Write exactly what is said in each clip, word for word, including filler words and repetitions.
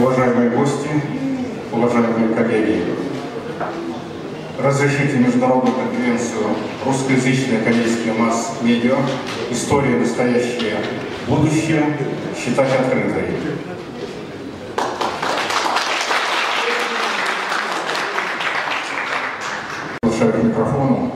Уважаемые гости, уважаемые коллеги, разрешите международную конференцию «Русскоязычные корейские масс-медиа. История, настоящее, будущее» считать открытой. Приглашаю к микрофону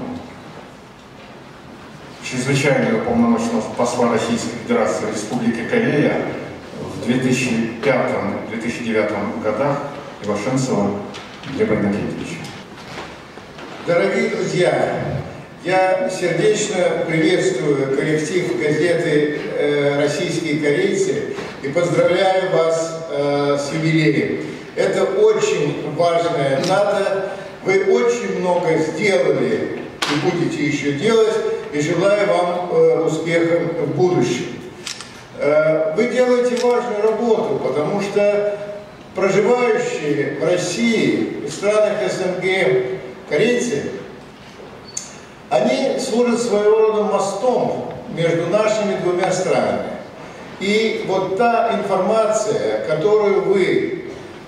чрезвычайного полномочного посла Российской Федерации в Республике Корея в две тысячи пятом — две тысячи девятом годах Ивашенцева Глеба Иннокентьевича. Дорогие друзья, я сердечно приветствую коллектив газеты «Российские корейцы» и поздравляю вас с юбилеем. Это очень важная дата. Вы очень много сделали и будете еще делать, и желаю вам успеха в будущем. Вы делаете важную работу, потому что проживающие в России и в странах СНГ корейцы, они служат своего рода мостом между нашими двумя странами. И вот та информация, которую вы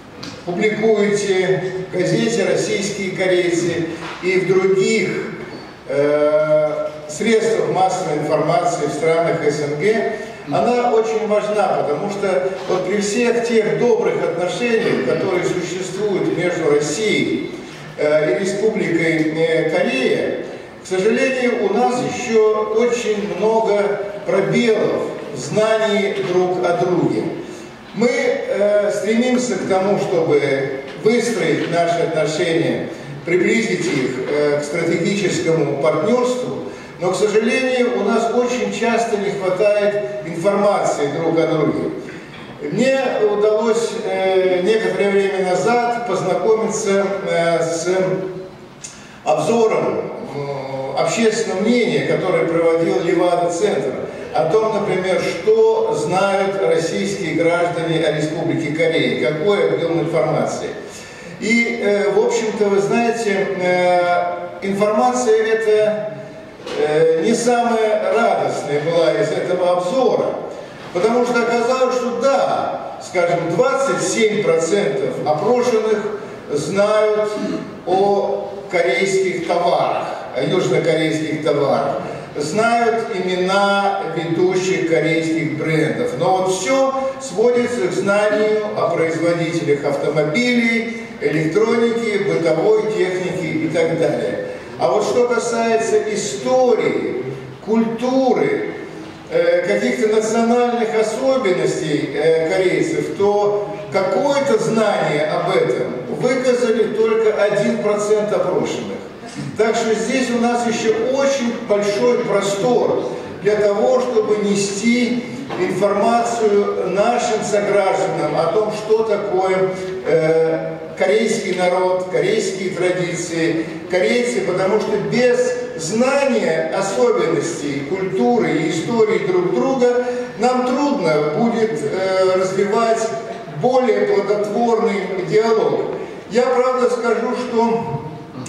публикуете в газете «Российские корейцы» и в других э, средствах массовой информации в странах СНГ, она очень важна, потому что вот при всех тех добрых отношениях, которые существуют между Россией э, и Республикой э, Корея, к сожалению, у нас еще очень много пробелов в знании друг о друге. Мы э, стремимся к тому, чтобы выстроить наши отношения, приблизить их э, к стратегическому партнерству, но, к сожалению, у нас очень часто не хватает информации друг о друге. Мне удалось э, некоторое время назад познакомиться э, с обзором э, общественного мнения, который проводил Левада-центр, о том, например, что знают российские граждане о Республике Корея, какой объем информации. И, э, в общем-то, вы знаете, э, информация эта э, не самая радостная была из этого обзора, потому что оказалось, что да, скажем, двадцать семь процентов опрошенных знают о корейских товарах, о южнокорейских товарах, знают имена ведущих корейских брендов. Но вот все сводится к знанию о производителях автомобилей, электроники, бытовой техники и так далее. А вот что касается истории, культуры, э, каких-то национальных особенностей э, корейцев, то какое-то знание об этом выказали только один процент опрошенных. Так что здесь у нас еще очень большой простор для того, чтобы нести информацию нашим согражданам о том, что такое э, корейский народ, корейские традиции, корейцы, потому что без знания особенностей культуры и истории друг друга нам трудно будет э, развивать более плодотворный диалог. Я, правда, скажу, что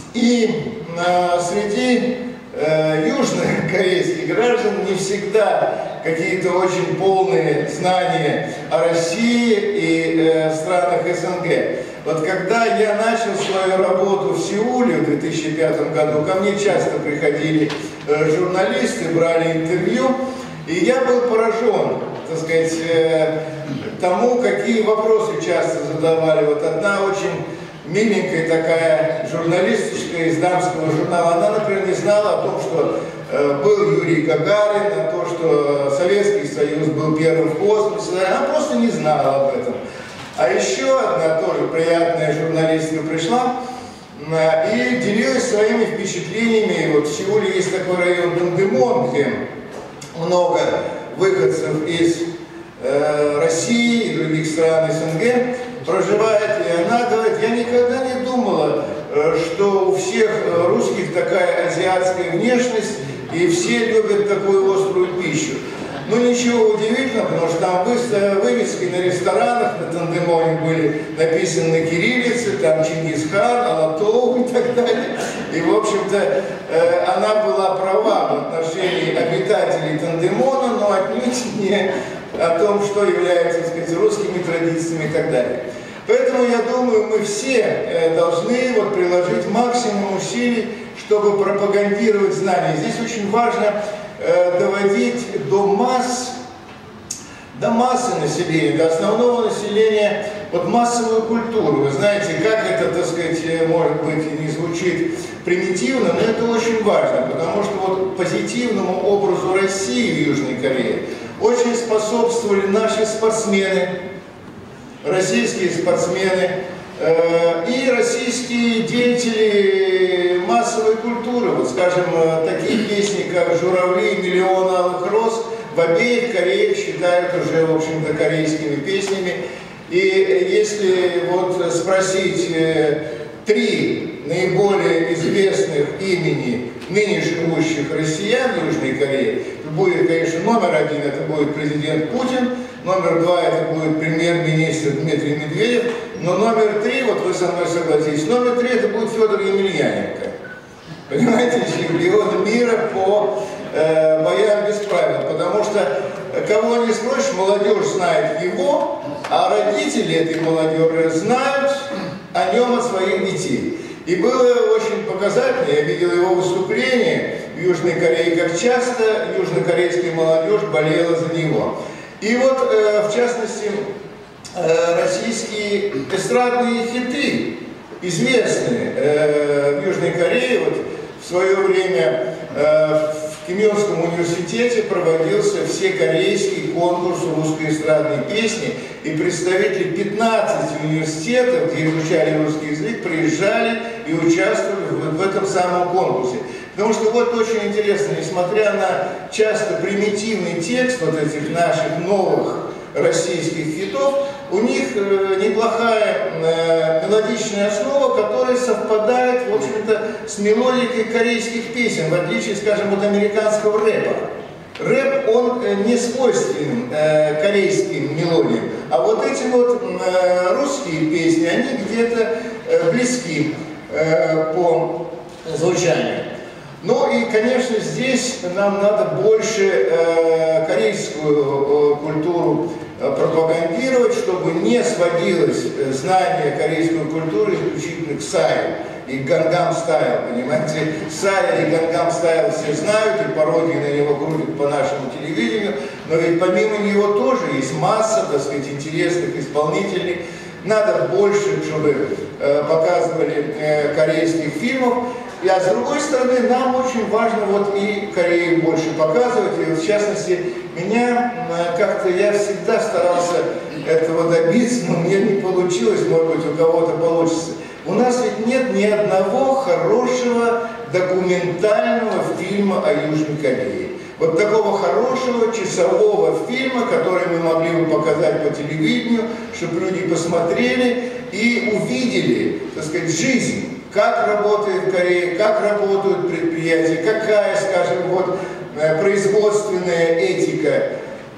и э, среди э, южнокорейских граждан не всегда какие-то очень полные знания о России и э, странах СНГ. Вот когда я начал свою работу в Сеуле в две тысячи пятом году, ко мне часто приходили э, журналисты, брали интервью, и я был поражен, так сказать, э, тому, какие вопросы часто задавали. Вот одна очень миленькая такая журналисточка из дамского журнала, она, например, не знала о том, что э, был Юрий Гагарин, о том, что Советский Союз был первым в космосе, она просто не знала об этом. А еще одна тоже приятная журналистка пришла э, и делилась своими впечатлениями. Вот в Сеуле есть такой район Дандемон, где много выходцев из э, России и других стран СНГ проживает, и она говорит: я никогда не думала, что у всех русских такая азиатская внешность, и все любят такую острую пищу. Ну ничего удивительного, потому что там вывески на ресторанах на Дандемоне были написаны на кириллице, там Чингисхан, Алатоу и так далее. И, в общем-то, она была права в отношении обитателей Дандемона, но отнюдь не о том, что является, так сказать, русскими традициями и так далее. Поэтому, я думаю, мы все должны вот приложить максимум усилий, чтобы пропагандировать знания. Здесь очень важно э, доводить до масс, до массы населения, до основного населения, вот массовую культуру. Вы знаете, как это, так сказать, может быть, не звучит примитивно, но это очень важно, потому что вот позитивному образу России в Южной Корее очень способствовали наши спортсмены, российские спортсмены э, и российские деятели массовой культуры. Вот, скажем, такие песни, как «Журавли», «Миллион алых роз» в обеих Кореях считают уже, в общем-то, корейскими песнями. И если вот спросить э, три наиболее известных имени ныне живущих россиян в Южной Корее, то будет, конечно, номер один, это будет президент Путин, номер два, это будет премьер-министр Дмитрий Медведев, но номер три, вот вы со мной согласитесь, номер три это будет Федор Емельяненко. Понимаете, чемпион мира по э, боям без правил, потому что кого не спросишь, молодежь знает его, а родители этой молодежи знают о нем, от своих детей. И было очень показательно, я видел его выступление в Южной Корее, как часто южнокорейская молодежь болела за него. И вот, э, в частности, э, российские эстрадные хиты, известные э, в Южной Корее. Вот в свое время э, в Кимьонском университете проводился всекорейский конкурс русской эстрадной песни, и представители пятнадцати университетов, где изучали русский язык, приезжали и участвовали в, в этом самом конкурсе. Потому что вот очень интересно, несмотря на часто примитивный текст вот этих наших новых российских хитов, у них э, неплохая э, мелодичная основа, которая совпадает, в общем-то, с мелодикой корейских песен, в отличие, скажем, от американского рэпа. Рэп, он э, не свойственен э, корейским мелодиям, а вот эти вот э, русские песни, они где-то э, близки э, по звучанию. Ну и, конечно, здесь нам надо больше э, корейскую э, культуру э, пропагандировать, чтобы не сводилось э, знание корейской культуры исключительно к саю и Гангам Стайл, понимаете? Сая и Гангам Стайл все знают, и пародии на него крутят по нашему телевидению, но ведь помимо него тоже есть масса, так сказать, интересных исполнителей. Надо больше, чтобы э, показывали э, корейских фильмов. А с другой стороны, нам очень важно вот и Корею больше показывать. И вот, в частности, меня как-то, я всегда старался этого добиться, но мне не получилось, может быть, у кого-то получится. У нас ведь нет ни одного хорошего документального фильма о Южной Корее. Вот такого хорошего часового фильма, который мы могли бы показать по телевидению, чтобы люди посмотрели и увидели, так сказать, жизнь. Как работает Корея, как работают предприятия, какая, скажем, вот, производственная этика,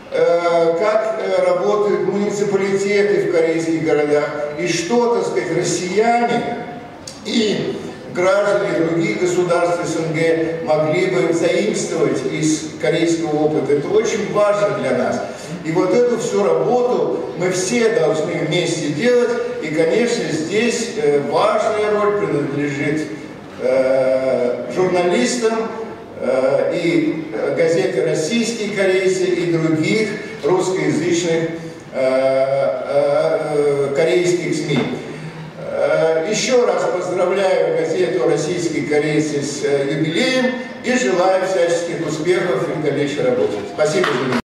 как работают муниципалитеты в корейских городах, и что, так сказать, россияне и граждане других государств СНГ могли бы заимствовать из корейского опыта. Это очень важно для нас. И вот эту всю работу мы все должны вместе делать. И, конечно, здесь важная роль принадлежит э, журналистам э, и газеты «Российские корейцы» и других русскоязычных э, э, корейских СМИ. Еще раз поздравляю газету «Российские корейцы» с юбилеем и желаю всяческих успехов в дальнейшей работе. Спасибо.